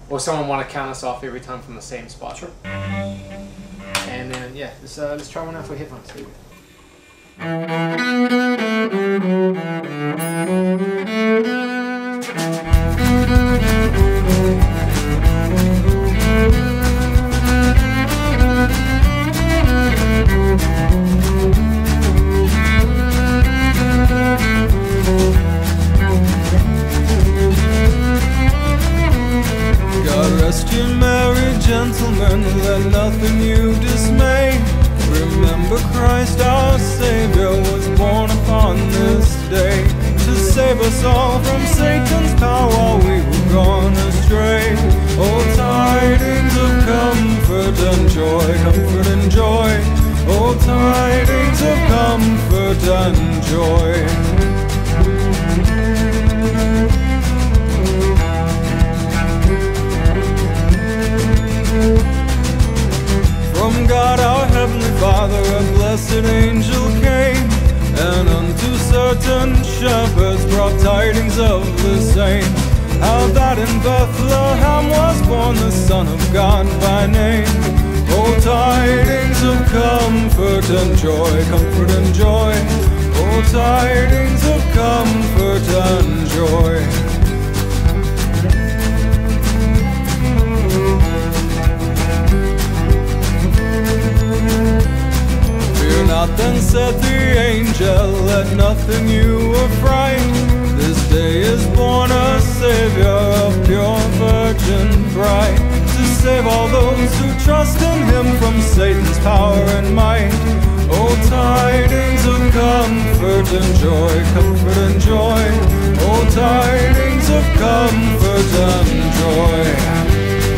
or someone want to count us off every time from the same spot. Sure. And then yeah, let's try one out for headphones. Here we go. God rest you, merry gentlemen, let nothing you dismay. Remember Christ our Savior was born upon this day to save us all from Satan's power while we were gone astray. Oh, tidings of comfort and joy, comfort and joy. Oh, tidings of comfort and joy. From God our Heavenly Father a blessed angel came, and unto certain shepherds brought tidings of the same, how that in Bethlehem was born the Son of God by name. Oh, tidings of comfort and joy, comfort and joy. Oh, tidings of comfort and joy. Not then said the angel, let nothing you affright. This day is born a Savior, a pure virgin bright, to save all those who trust in Him from Satan's power and might. Oh, tidings of comfort and joy, comfort and joy. Oh, tidings of comfort and joy.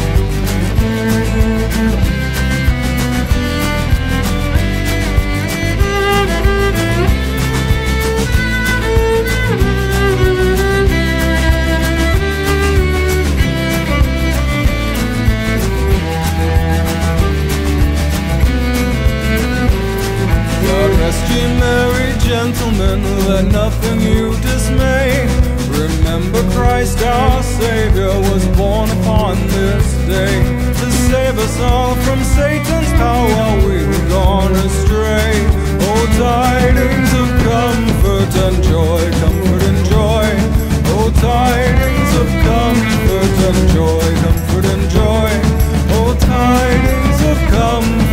Rest ye merry gentlemen, let nothing you dismay. Remember Christ our Savior was born upon this day to save us all from Satan's power while we were gone astray. Oh, tidings of comfort and joy, comfort and joy. Oh, tidings of comfort and joy, comfort and joy. Oh, tidings of comfort